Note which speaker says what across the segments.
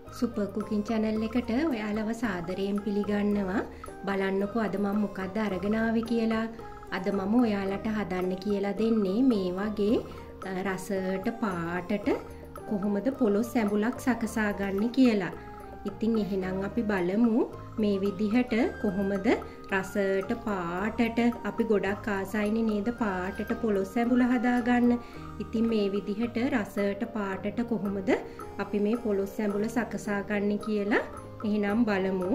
Speaker 1: Super cooking channel එකට ඔයාලව සාදරයෙන් පිළිගන්නවා. බලන්නකෝ අද මම මොකක්ද අරගෙන ආවේ කියලා. අද මම ඔයාලට හදන්න කියලා දෙන්නේ මේ වගේ රසට පාටට කොහොමද පොලොස් සැඹුලක් සකසා ගන්න කියලා. ඉතින් එහෙනම් අපි බලමු මේ විදිහට කොහොමද රසට පාටට අපි ගොඩක් ආසයිනේ නේද පාටට පොලොස් සැඹුල හදාගන්න. ඉතින් මේ විදිහට රසට පාටට කොහොමද අපි මේ පොලොස් සැඹුල සකසා ගන්න කියලා එහෙනම් බලමු.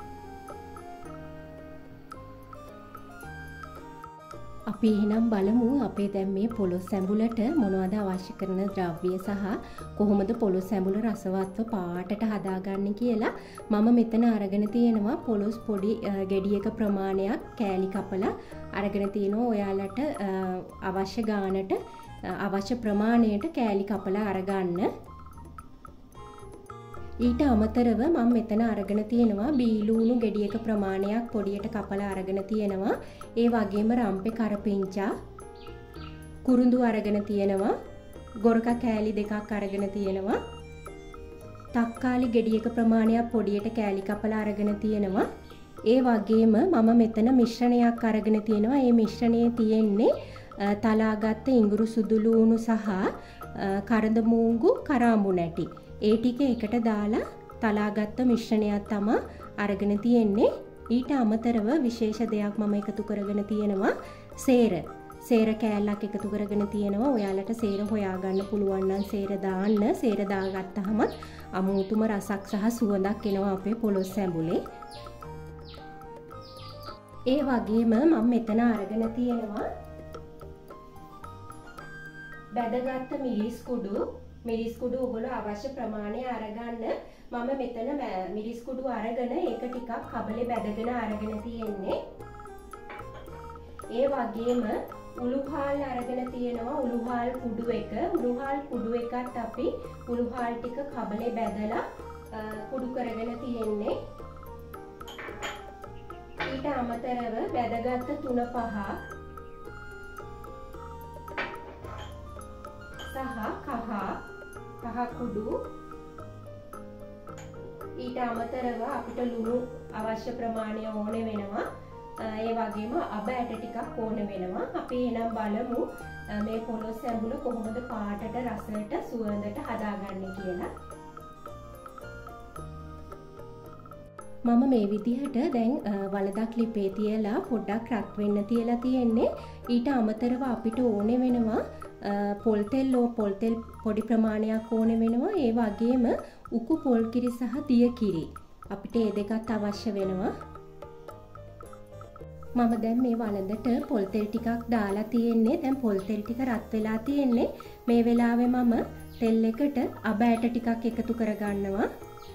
Speaker 1: අපි එහෙනම් බලමු අපේ දැන් මේ පොලොස් සැඹුලට මොනවද අවශ්‍ය කරන ද්‍රව්‍ය සහ කොහොමද පොලොස් සැඹුල රසවත්ව පාටට හදාගන්නේ කියලා. මම මෙතන අරගෙන තියෙනවා පොලොස් පොඩි ගෙඩියක ප්‍රමාණයක් කෑලි කපලා අරගෙන තිනවා. ඔයාලට අවශ්‍ය ගානට අවශ්‍ය ප්‍රමාණයට කෑලි කපලා අරගන්න. ඊට අමතරව මම මෙතන අරගෙන තියෙනවා බීලූණු ගෙඩියක ප්‍රමාණයක් පොඩියට කපලා අරගෙන තියෙනවා. ඒ වගේම රම්පේ කරපිංචා කුරුඳු අරගෙන තියෙනවා. ගොරක කෑලි දෙකක් අරගෙන තියෙනවා. තක්කාලි ගෙඩියක ප්‍රමාණයක් පොඩියට කෑලි කපලා අරගෙන තියෙනවා. ඒ වගේම මම මෙතන මිශ්‍රණයක් අරගෙන තියෙනවා. මේ මිශ්‍රණයේ තියෙන්නේ තලාගත්ත ඉඟුරු සුදුලූණු සහ කරඳ මූංගු කරාඹු නැටි. ඒ ටික එකට දාලා තලාගත්ත මිශ්‍රණයක් තමයි අරගෙන තියෙන්නේ. ඊට අමතරව විශේෂ දෙයක් මම එකතු කරගෙන තියෙනවා සේර කෑල්ලක් එකතු කරගෙන තියෙනවා. ඔයාලට සේර හොයාගන්න පුළුවන් නම් සේර දාන්න. සේර දාගත්තාම අමුතුම රසක් සහ සුවඳක් එනවා අපේ පොලොස් සැඹුලේ. ඒ වගේම මම මෙතන අරගෙන තියෙනවා බැදගත්ත මිරිස් කුඩු ඔයගොල්ලෝ අවශ්‍ය ප්‍රමාණය අරගන්න. මම මෙතන මිරිස් කුඩු අරගෙන ඒක ටිකක් කබලේ බැදගෙන අරගෙන තියෙන්නේ. ඒ වගේම උළුහාල් අරගෙන තියෙනවා. උළුහාල් කුඩු එකත් අපි උළුහාල් ටික කබලේ බැදලා කුඩු කරගෙන තියෙන්නේ. ඊට අමතරව බැදගත්ත තුන පහ කහ කුඩු. ඊට අමතරව අපිට ලුණු අවශ්‍ය ප්‍රමාණය ඕන වෙනවා. ඒ වගේම අබ ඇට ටිකක් ඕන වෙනවා. අපි එහෙනම් බලමු මේ පොලොස් සැඹුල කොහොමද පාටට රසයට සුවඳට හදාගන්නේ කියලා. මම මේ විදිහට දැන් වලදක් ලිපේ තියලා පොඩ්ඩක් රත් වෙන්න තියලා තියෙන්නේ. ඊට අමතරව අපිට ඕන වෙනවා පොල් තෙල් පොඩි ප්‍රමාණයක් ඕන වෙනවා. ඒ වගේම උකු පොල් කිරි සහ දිය කිරි අපිට ඒ දෙකත් අවශ්‍ය වෙනවා. මම දැන් මේ වලඳට පොල් තෙල් ටිකක් දාලා තියෙන්නේ. දැන් පොල් තෙල් ටික රත් වෙලා තියෙන්නේ. මේ වෙලාවේ මම තෙල් එකට අබ ඇට ටිකක් එකතු කරගන්නවා.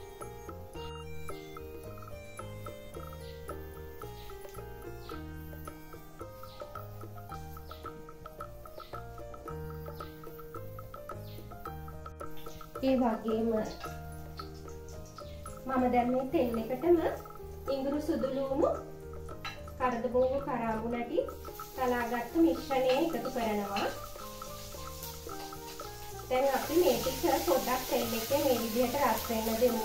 Speaker 1: ඒ වගේම මම දැන් මේ තෙල් එකටම ඉඟුරු සුදුලූණු කරඳ මූංගු කරාඹු නැටි තලාගත්තු මිශ්‍රණය එකතු කරනවා. දැන් අපි මේ ටික පොඩ්ඩක් තෙල් එකේ මේ විදිහට රත් වෙන්න දෙමු.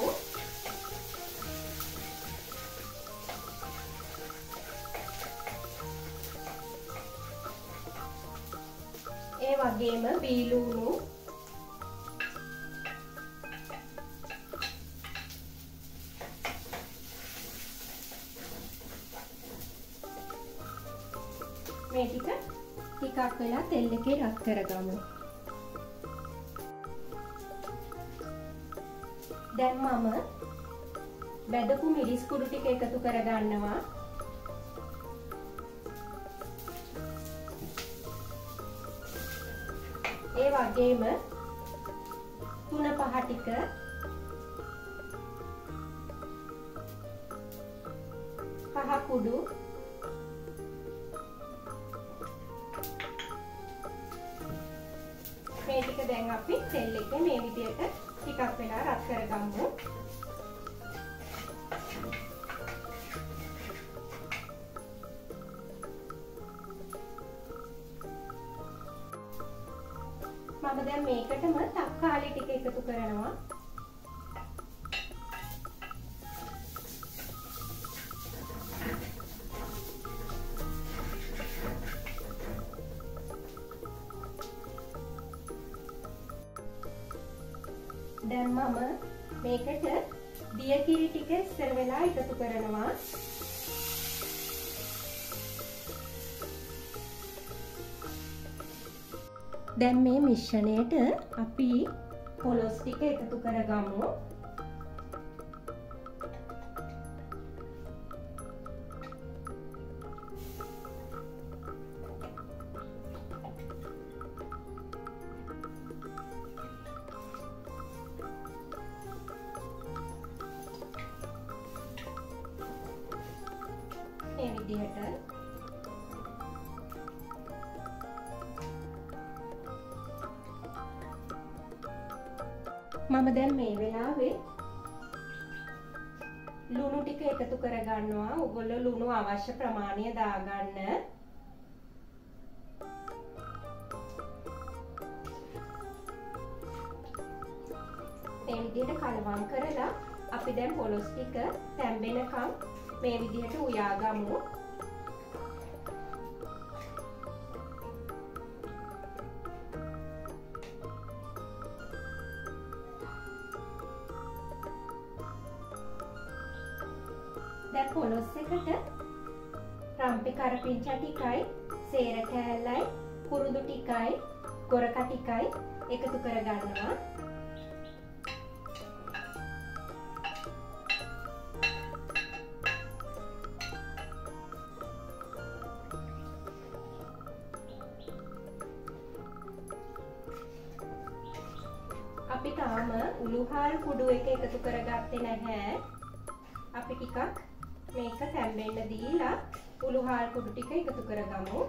Speaker 1: ඒ වගේම බීලූණු මේ ටිකක් වෙලා තෙල් එකේ රත් කරගමු. දැන් මම බැදපු මිරිස් කුඩු ටික එකතු කරගන්නවා. ඒ වගේම තුන පහ ටික පහ කුඩු මේ ටික දැන් අපි තෙල් එකේ මේ විදිහට ටිකක් වෙලා රත් කරගමු. මම දැන් මේකටම තක්කාලි ටික එකතු කරනවා. මම මේකට දිය කිරි ටික ඉස්සර වෙලා එකතු කරනවා. දැන් මේ මිශ්‍රණයට අපි පොලොස් ටික එකතු කරගමු. මේ විදිහට මම දැන් මේ වෙලාවේ ලුණු ටික එකතු කරගන්නවා. ඔයගොල්ලෝ ලුණු අවශ්‍ය ප්‍රමාණය දාගන්න. මේ විදිහට කලවම් කරලා අපි දැන් පොලොස් ටික තැම්බෙනකම් මේ විදිහට උයාගමු. දැන් පොලොස් එකට රම්පේ කරපිංචා ටිකයි, සේර කෑල්ලයි, කුරුඳු ටිකයි, ගොරක ටිකයි එකතු කරගන්නවා. අපි තාම උළුහාල් කුඩු එක එකතු කරගත්තේ නැහැ. අපි ටිකක් මේක තැම්බෙන්න දීලා උළුහාල් කුඩු ටික එකතු කරගමු.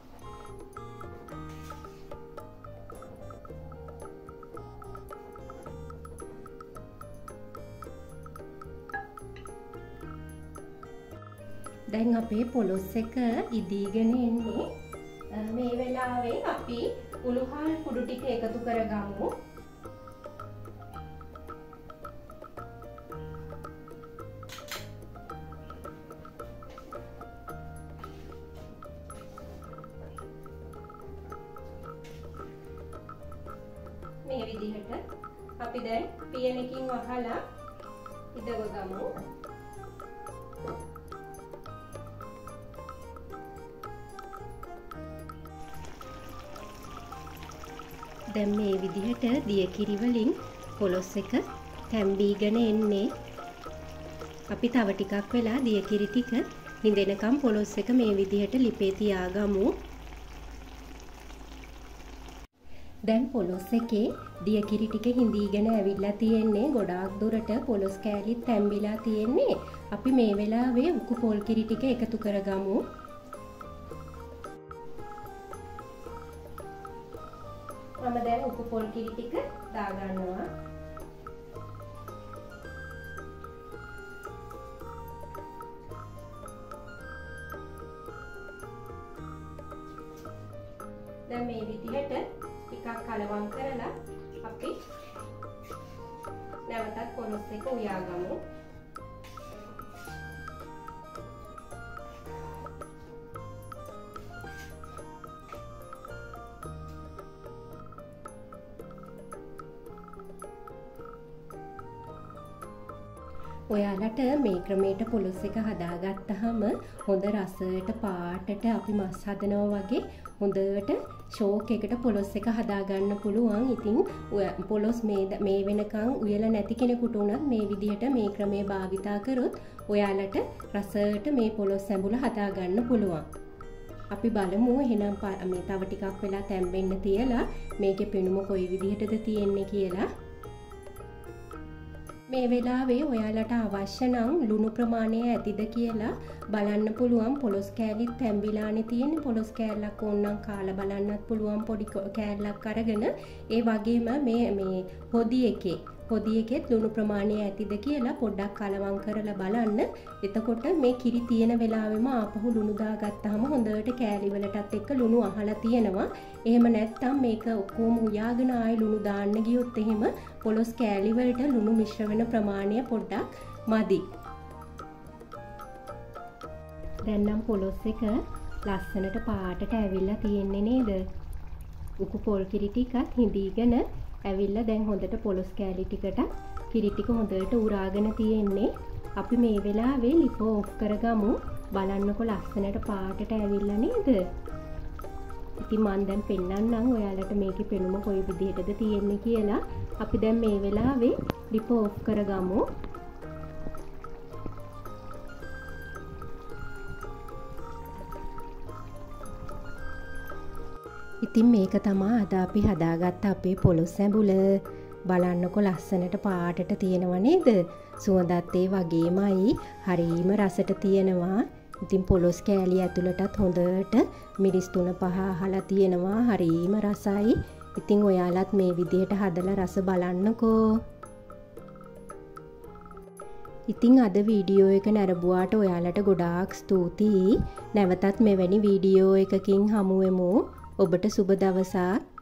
Speaker 1: දැන් අපේ පොලොස් එක ඉදීගෙන එන්නේ. මේ වෙලාවේ අපි උළුහාල් කුඩු ටික එකතු කරගමු. මේ විදිහට අපි දැන් පියනකින් වහලා ඉදව ගමු. දැන් මේ විදිහට දිය කිරි වලින් පොලොස් එක තැම්බීගෙන එන්නේ. අපි තව ටිකක් වෙලා දිය කිරි ටික හිඳෙනකම් පොලොස් එක මේ විදිහට ලිපේ තියාගමු. දැන් පොලොස් එකේ දිය කිරි ටික හිඳීගෙන ඇවිල්ලා තියෙන්නේ. ගොඩාක් දුරට පොලොස් කෑලිත් තැම්බිලා තියෙන්නේ. අපි මේ වෙලාවේ උකු පොල් කිරි ටික එකතු කරගමු. මම දැන් උකු පොල් කිරි ටික දාගන්නවා. දැන් මේ විදිහට ටිකක් කලවම් කරලා අපි නැවතත් පොලොස් එක උයාගමු. ඔයාලට මේ ක්‍රමයට පොලොස් එක හදාගත්තාම හොඳ රසයට පාටට අපි මස් හදනවා වගේ හොඳට ෂෝක් එකට පොලොස් එක හදාගන්න පුළුවන්. ඉතින් පොලොස් මේ වෙනකන් උයලා නැති කෙනෙකුට උනත් මේ විදිහට මේ ක්‍රමය භාවිතා කරොත් ඔයාලට රසයට මේ පොලොස් සැඹුල හදාගන්න පුළුවන්. අපි බලමු එහෙනම් මේ තව ටිකක් වෙලා තැම්බෙන්න තියලා මේකේ පෙනුම කොයි විදිහටද තියෙන්නේ කියලා. මේ වෙලාවේ ඔයාලට අවශ්‍ය නම් ලුණු ප්‍රමාණය ඇතිද කියලා බලන්න පුළුවන්. පොලොස් කෑලිත් තැම්බිලානේ තියෙන්නේ. පොලොස් කෑල්ලක් ඕනනම් කාලා බලන්නත් පුළුවන් පොඩි කෑල්ලක් අරගෙන. ඒ වගේම මේ හොදි එකෙත් ලුණු ප්‍රමාණය ඇතිද කියලා පොඩ්ඩක් කලවම් කරලා බලන්න. එතකොට මේ කිරි තියෙන වෙලාවෙම ආපහු ලුණු දාගත්තාම හොඳට කෑලි වලටත් එක්ක ලුණු අහලා තියෙනවා. එහෙම නැත්නම් මේක ඔක්කොම උයාගෙන ආයි ලුණු දාන්න ගියොත් එහෙම පොලොස් කෑලි වලට ලුණු මිශ්‍ර වෙන ප්‍රමාණය පොඩ්ඩක් මදි. දැන් නම් පොලොස් එක ලස්සනට පාටට ඇවිල්ලා තියෙන්නේ නේද? උකු පොල් කිරි ටිකත් හිඳීගෙන ඇවිල්ලා දැන් හොඳට පොලොස් කෑලි ටිකට කිරි ටික හොඳට උරාගෙන තියෙන්නේ. අපි මේ වෙලාවේ ලිප ඔෆ් කරගමු. බලන්නකො ලස්සනට පාටට ඇවිල්ලා නේද? ඉතින් මම දැන් පෙන්නන්නම් ඔයාලට මේකේ පෙනුම කොයි විදිහටද තියෙන්නේ කියලා. අපි දැන් මේ වෙලාවේ ලිප ඔෆ් කරගමු. ඉතින් මේක තමයි අද අපි හදාගත්ත අපේ පොලොස් ඇඹුල. බලන්නකො ලස්සනට පාටට තියෙනව නේද? සුවඳත් ඒ වගේමයි හරීම රසට තියෙනවා. ඉතින් පොලොස් කෑලි ඇතුළටත් හොඳට මිරිස් 3-5 අහලා තියෙනවා. හරීම රසයි. ඉතින් ඔයාලත් මේ විදිහට හදලා රස බලන්නකෝ. ඉතින් අද වීඩියෝ එක නරඹුවාට ඔයාලට ගොඩාක් ස්තුතියි. නැවතත් මෙවැනි වීඩියෝ එකකින් හමු වෙමු. ඔබට සුබ දවසක්.